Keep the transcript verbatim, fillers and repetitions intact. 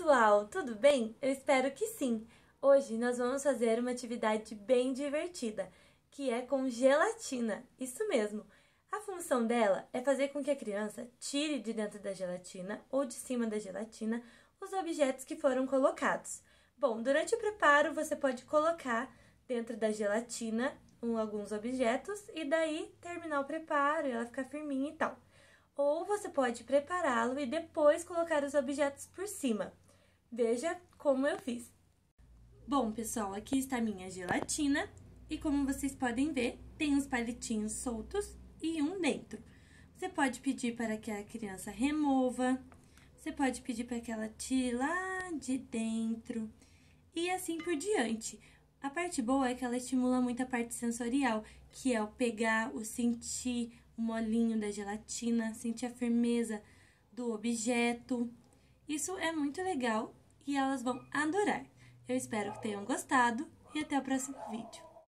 pessoal, tudo bem? Eu espero que sim! Hoje nós vamos fazer uma atividade bem divertida, que é com gelatina, isso mesmo! A função dela é fazer com que a criança tire de dentro da gelatina ou de cima da gelatina os objetos que foram colocados. Bom, durante o preparo você pode colocar dentro da gelatina um, alguns objetos e daí terminar o preparo e ela ficar firminha e tal. Ou você pode prepará-lo e depois colocar os objetos por cima. Veja como eu fiz. Bom, pessoal, aqui está a minha gelatina e como vocês podem ver, tem uns palitinhos soltos e um dentro. Você pode pedir para que a criança remova, você pode pedir para que ela tire lá de dentro e assim por diante. A parte boa é que ela estimula muito a parte sensorial, que é o pegar, o sentir o molinho da gelatina, sentir a firmeza do objeto. Isso é muito legal e elas vão adorar. Eu espero que tenham gostado e até o próximo vídeo.